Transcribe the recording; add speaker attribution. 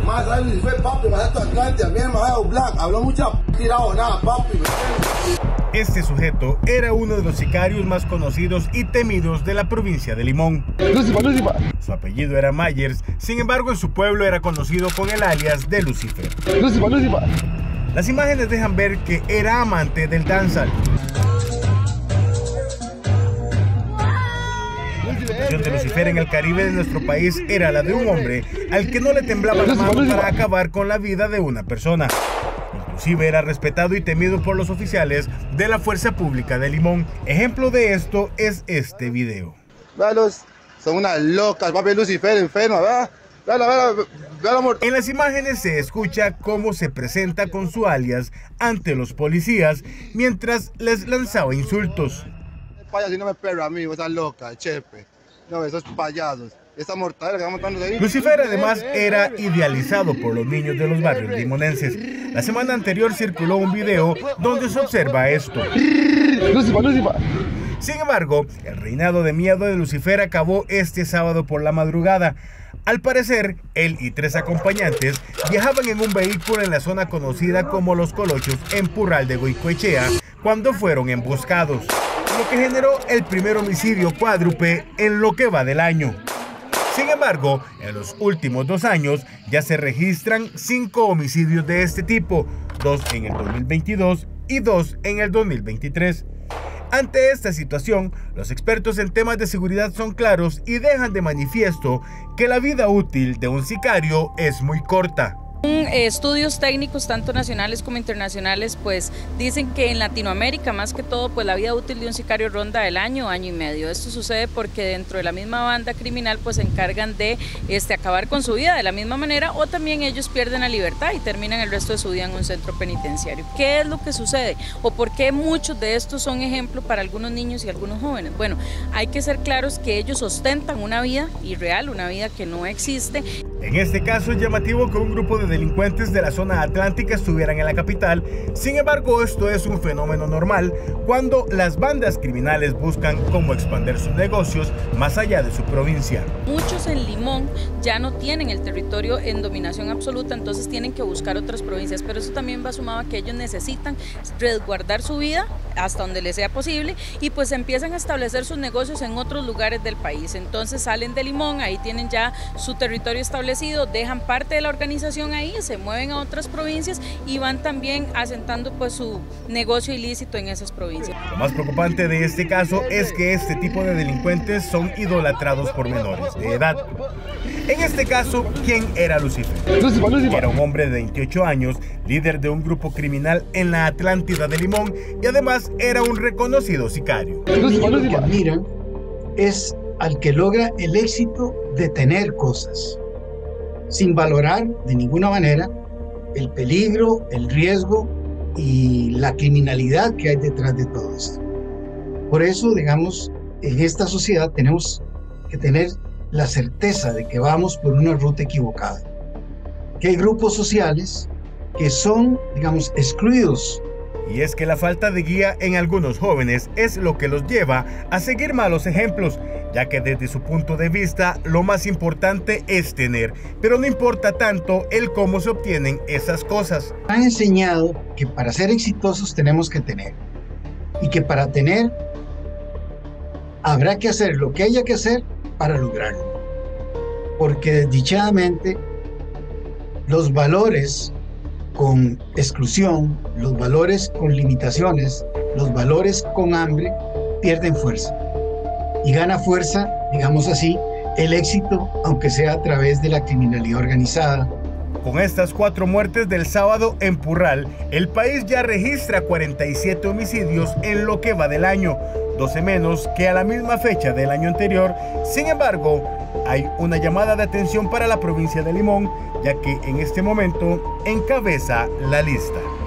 Speaker 1: Más fue papi, más esto Atlante, también más Black, habló mucho, tirado nada, papi.
Speaker 2: Este sujeto era uno de los sicarios más conocidos y temidos de la provincia de Limón.
Speaker 3: Lucifer.
Speaker 2: Su apellido era Myers, sin embargo en su pueblo era conocido con el alias de Lucifer.
Speaker 3: Lucifer.
Speaker 2: Las imágenes dejan ver que era amante del dancehall. La reputación de Lucifer en el Caribe de nuestro país era la de un hombre al que no le temblaba la mano para acabar con la vida de una persona. Inclusive era respetado y temido por los oficiales de la Fuerza Pública de Limón. Ejemplo de esto es este video.
Speaker 1: Véalos, son unas locas, papi. Lucifer enferma, ¿verdad?
Speaker 2: En las imágenes se escucha cómo se presenta con su alias ante los policías mientras les lanzaba insultos.
Speaker 1: Payaso, no me perra a mí, esa loca, chepe. No, esos payasos. Esa mortadera que vamos dando de ahí.
Speaker 2: Lucifer además era idealizado por los niños de los barrios limonenses. La semana anterior circuló un video donde se observa esto.
Speaker 3: Lucifer.
Speaker 2: Sin embargo, el reinado de miedo de Lucifer acabó este sábado por la madrugada. Al parecer, él y 3 acompañantes viajaban en un vehículo en la zona conocida como Los Colochos en Purral de Goicoechea cuando fueron emboscados, lo que generó el primer homicidio cuádruple en lo que va del año. Sin embargo, en los últimos 2 años ya se registran 5 homicidios de este tipo, 2 en el 2022 y 2 en el 2023. Ante esta situación, los expertos en temas de seguridad son claros y dejan de manifiesto que la vida útil de un sicario es muy corta.
Speaker 4: Estudios técnicos tanto nacionales como internacionales pues dicen que en Latinoamérica más que todo pues la vida útil de un sicario ronda el año y medio. Esto sucede porque dentro de la misma banda criminal pues se encargan de acabar con su vida de la misma manera, o también ellos pierden la libertad y terminan el resto de su vida en un centro penitenciario. ¿Qué es lo que sucede? ¿O por qué muchos de estos son ejemplo para algunos niños y algunos jóvenes? Bueno, hay que ser claros que ellos ostentan una vida irreal, una vida que no existe.
Speaker 2: En este caso es llamativo que un grupo de delincuentes de la zona atlántica estuvieran en la capital. Sin embargo, esto es un fenómeno normal cuando las bandas criminales buscan cómo expandir sus negocios más allá de su provincia.
Speaker 4: Muchos en Limón ya no tienen el territorio en dominación absoluta, entonces tienen que buscar otras provincias, pero eso también va sumado a que ellos necesitan resguardar su vida hasta donde les sea posible y pues empiezan a establecer sus negocios en otros lugares del país. Entonces salen de Limón, ahí tienen ya su territorio establecido, dejan parte de la organización ahí, se mueven a otras provincias y van también asentando pues su negocio ilícito en esas provincias.
Speaker 2: Lo más preocupante de este caso es que este tipo de delincuentes son idolatrados por menores de edad. En este caso, ¿quién era Lucifer? Era un hombre de 28 años, líder de un grupo criminal en la Atlántida de Limón y además era un reconocido sicario.
Speaker 5: Lo que admiran es al que logra el éxito de tener cosas, sin valorar de ninguna manera el peligro, el riesgo y la criminalidad que hay detrás de todo esto. Por eso, digamos, en esta sociedad tenemos que tener la certeza de que vamos por una ruta equivocada, que hay grupos sociales que son, digamos, excluidos.
Speaker 2: Y es que la falta de guía en algunos jóvenes es lo que los lleva a seguir malos ejemplos, ya que desde su punto de vista lo más importante es tener, pero no importa tanto el cómo se obtienen esas cosas.
Speaker 5: Han enseñado que para ser exitosos tenemos que tener, y que para tener habrá que hacer lo que haya que hacer para lograrlo, porque desdichadamente los valores con exclusión, los valores con limitaciones, los valores con hambre pierden fuerza y gana fuerza, digamos así, el éxito, aunque sea a través de la criminalidad organizada.
Speaker 2: Con estas 4 muertes del sábado en Purral, el país ya registra 47 homicidios en lo que va del año, 12 menos que a la misma fecha del año anterior. Sin embargo, hay una llamada de atención para la provincia de Limón, ya que en este momento encabeza la lista.